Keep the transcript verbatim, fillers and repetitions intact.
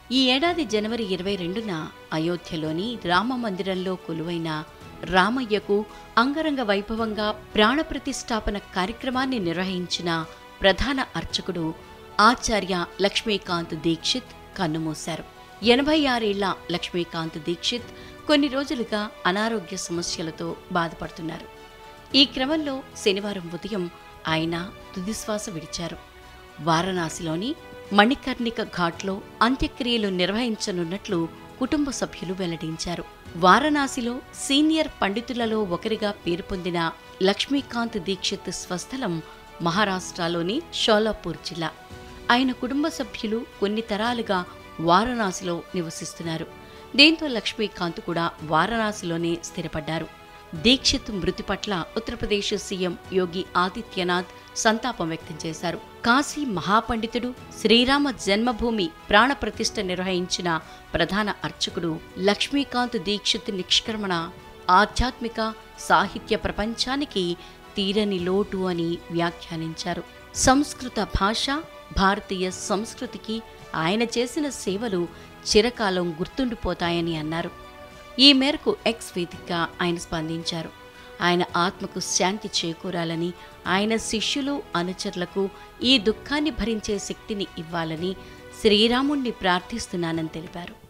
ఈ ఏడాది జనవరి ఇరవై రెండున అయోధ్యలోని రామమందిరంలో కొలువైన రామయ్యకు అంగరంగ వైభవంగా ప్రాణప్రతిష్ఠాపన కార్యక్రమాన్ని నిర్వహించిన ప్రధాన అర్చకుడు ఆచార్య లక్ష్మీకాంత్ దీక్షిత్ కన్నుమూశారు. ఎనభై ఆరేళ్ల లక్ష్మీకాంత్ దీక్షిత్ కొన్ని రోజులుగా అనారోగ్య సమస్యలతో బాధపడుతున్నారు. ఈ క్రమంలో శనివారం ఉదయం ఆయన తుదిశ్వాస విడిచారు. వారణాసిలోని మణికర్ణిక ఘాట్లో అంత్యక్రియలు నిర్వహించనున్నట్లు కుటుంబ సభ్యులు వెల్లడించారు. వారణాసిలో సీనియర్ పండితులలో ఒకరిగా పేరు పొందిన లక్ష్మీకాంత్ దీక్షిత్ స్వస్థలం మహారాష్ట్రలోని షోలాపూర్ జిల్లా. ఆయన కుటుంబ సభ్యులు కొన్ని తరాలుగా వారణాసిలో నివసిస్తున్నారు. దీంతో లక్ష్మీకాంత్ కూడా వారణాసిలోనే స్థిరపడ్డారు. దీక్షిత్ మృతి పట్ల ఉత్తరప్రదేశ్ సీఎం యోగి ఆదిత్యనాథ్ సంతాపం వ్యక్తం చేశారు. కాశీ మహాపండితుడు, శ్రీరామ జన్మభూమి ప్రాణప్రతిష్ఠ నిర్వహించిన ప్రధాన అర్చకుడు లక్ష్మీకాంత్ దీక్షిత్ నిష్క్రమణ ఆధ్యాత్మిక సాహిత్య ప్రపంచానికి తీరని లోటు అని వ్యాఖ్యానించారు. సంస్కృత భాష, భారతీయ సంస్కృతికి ఆయన చేసిన సేవలు చిరకాలం గుర్తుండిపోతాయని అన్నారు. ఈ మేరకు ఎక్స్ వేదికగా ఆయన స్పందించారు. ఆయన ఆత్మకు శాంతి చేకూరాలని, ఆయన శిష్యులు అనుచరులకు ఈ దుఃఖాన్ని భరించే శక్తిని ఇవ్వాలని శ్రీరాముణ్ణి ప్రార్థిస్తున్నానని తెలిపారు.